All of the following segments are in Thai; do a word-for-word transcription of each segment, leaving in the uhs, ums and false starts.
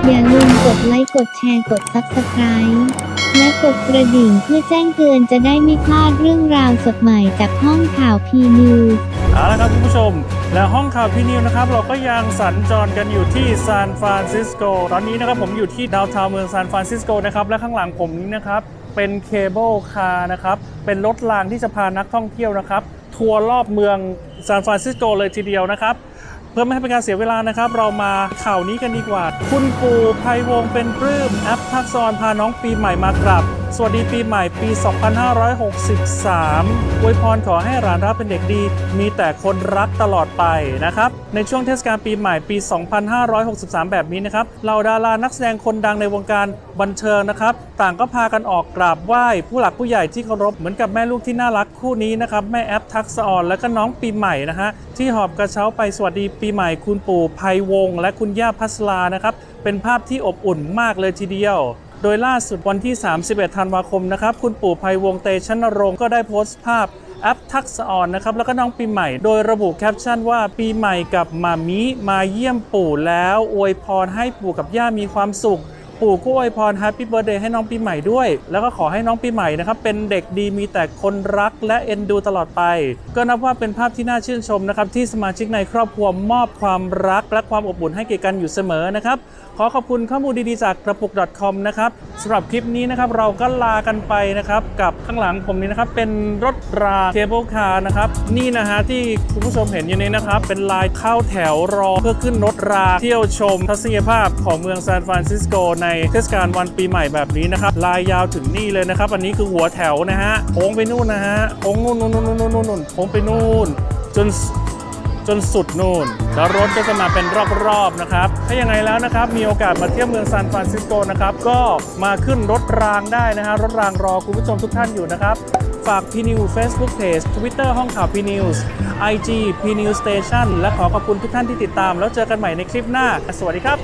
อย่าลืมกดไลค์กดแชร์กด ซับสไครบ์ และกดกระดิ่งเพื่อแจ้งเตือนจะได้ไม่พลาดเรื่องราวสดใหม่จากห้องข่าวพีนิวส์เอาละครับคุณผู้ชมและห้องข่าวพีนิวนะครับเราก็ยังสัญจรกันอยู่ที่ซานฟรานซิสโกตอนนี้นะครับผมอยู่ที่ดาวน์ทาวน์เมืองซานฟรานซิสโกนะครับและข้างหลังผมนี้นะครับเป็นเคเบิลคาร์นะครับเป็นรถรางที่จะพานักท่องเที่ยวนะครับทัวร์รอบเมืองซานฟรานซิสโกเลยทีเดียวนะครับเพื่อไม่ให้เป็นการเสียเวลานะครับเรามาข่าวนี้กันดีกว่าคุณปู่ไพวงศ์เป็นปลื้มแอปทักษรพาน้องปีใหม่มากราบสวัสดีปีใหม่ปี สองพันห้าร้อยหกสิบสาม อวยพรขอให้หลานรักเป็นเด็กดีมีแต่คนรักตลอดไปนะครับในช่วงเทศกาลปีใหม่ปี สองพันห้าร้อยหกสิบสาม แบบนี้นะครับเหล่าดารานักแสดงคนดังในวงการบันเทิงนะครับต่างก็พากันออกกราบไหว้ผู้หลักผู้ใหญ่ที่เคารพเหมือนกับแม่ลูกที่น่ารักคู่นี้นะครับแม่แอปทักษรและก็น้องปีใหม่นะฮะที่หอบกระเช้าไปสวัสดีปีใหม่คุณปู่ไพวงศ์และคุณย่าพัสลานะครับเป็นภาพที่อบอุ่นมากเลยทีเดียวโดยล่าสุดวันที่สามสิบเอ็ดธันวาคมนะครับคุณปู่ไพวงศ์เตชะนรงค์ก็ได้โพสต์ภาพแอปทักษรนะครับแล้วก็น้องปีใหม่โดยระบุแคปชั่นว่าปีใหม่กับมามิมาเยี่ยมปู่แล้วอวยพรให้ปู่กับย่ามีความสุขปู่ก็อวยพรแฮปปี้เบิร์ธเดย์ให้น้องปีใหม่ด้วยแล้วก็ขอให้น้องปีใหม่นะครับเป็นเด็กดีมีแต่คนรักและเอ็นดูตลอดไปก็นับว่าเป็นภาพที่น่าชื่นชมนะครับที่สมาชิกในครอบครัวมอบความรักและความอบอุ่นให้แก่กันอยู่เสมอนะครับขอขอบคุณข้อมูลดีๆจากกระปุก .com นะครับสำหรับคลิปนี้นะครับเราก็ลากันไปนะครับกับข้างหลังผมนี้นะครับเป็นรถราเคเบิลคาร์นะครับนี่นะฮะที่คุณผู้ชมเห็นอยู่นี้นะครับเป็นลายเข้าแถวรอเพื่อขึ้นรถราเที่ยวชมทัศนียภาพของเมืองซานฟรานซิสโกในเทศกาลวันปีใหม่แบบนี้นะครับลายยาวถึงนี่เลยนะครับอันนี้คือหัวแถวนะฮะโค้งไปนู่นนะฮะโค้งนู่นนู่นนู่นนู่นนู่นโค้งไปนู่นจนจนสุดนู่นแล้วรถก็จะมาเป็นรอบๆนะครับถ้ายังไงแล้วนะครับมีโอกาสมาเที่ยวเมืองซานฟรานซิสโกนะครับก็มาขึ้นรถรางได้นะฮะรถรางรอคุณผู้ชมทุกท่านอยู่นะครับฝากพีนิว Facebook Page Twitter ห้องข่าวพีนิวส์ ไอ จี พีนิวสเตชันและขอขอบคุณทุกท่านที่ติดตามแล้วเจอกันใหม่ในคลิปหน้าสวัสดีครับ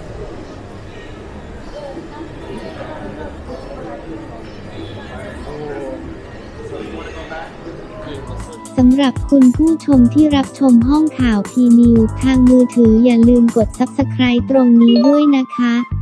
สำหรับคุณผู้ชมที่รับชมห้องข่าวพีนิวทางมือถืออย่าลืมกด ซับสไครบ์ ตรงนี้ด้วยนะคะ